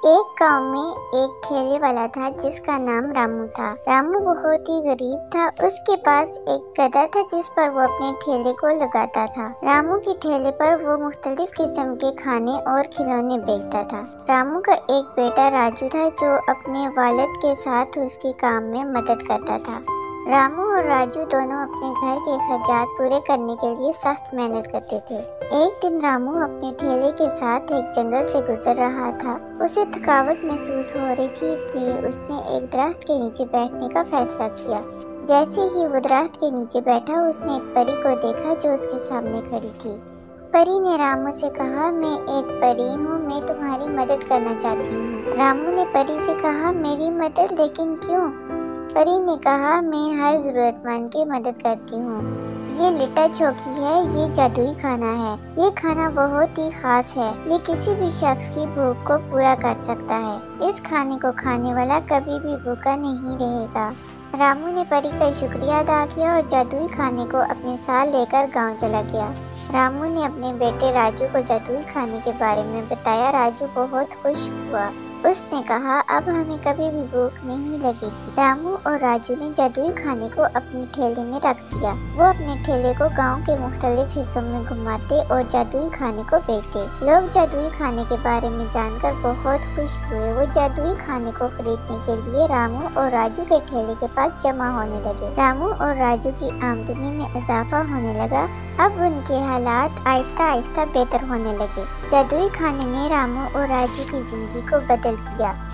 एक गांव में एक ठेले वाला था जिसका नाम रामू था। रामू बहुत ही गरीब था। उसके पास एक गधा था जिस पर वो अपने ठेले को लगाता था। रामू के ठेले पर वो मुख्तलिफ किस्म के खाने और खिलौने बेचता था। रामू का एक बेटा राजू था जो अपने वालिद के साथ उसके काम में मदद करता था। रामू और राजू दोनों अपने घर के खर्चात पूरे करने के लिए सख्त मेहनत करते थे। एक दिन रामू अपने ठेले के साथ एक जंगल से गुजर रहा था। उसे थकावट महसूस हो रही थी, इसलिए उसने एक दरख्त के नीचे बैठने का फैसला किया। जैसे ही वो दरख्त के नीचे बैठा, उसने एक परी को देखा जो उसके सामने खड़ी थी। परी ने रामू से कहा, मैं एक परी हूँ, मैं तुम्हारी मदद करना चाहती हूँ। रामू ने परी से कहा, मेरी मदद, लेकिन क्यों? परी ने कहा, मैं हर जरूरतमंद की मदद करती हूँ। ये लिट्टा चोखी है, ये जादुई खाना है। ये खाना बहुत ही खास है। ये किसी भी शख्स की भूख को पूरा कर सकता है। इस खाने को खाने वाला कभी भी भूखा नहीं रहेगा। रामू ने परी का शुक्रिया अदा किया और जादुई खाने को अपने साथ लेकर गांव चला गया। रामू ने अपने बेटे राजू को जादुई खाने के बारे में बताया। राजू बहुत खुश हुआ। उसने कहा, अब हमें कभी भी भूख नहीं लगेगी। रामू और राजू ने जादुई खाने को अपने ठेले में रख दिया। वो अपने ठेले को गांव के मुख्तलिफ हिस्सों में घुमाते और जादुई खाने को बेचते। लोग जादुई खाने के बारे में जानकर बहुत खुश हुए। वो जादुई खाने को खरीदने के लिए रामू और राजू के ठेले के पास जमा होने लगे। रामू और राजू की आमदनी में इजाफा होने लगा। अब उनके हालात आहिस्ता आहिस्ता बेहतर होने लगे। जादुई खाने ने रामू और राजू की जिंदगी को बदल दिया।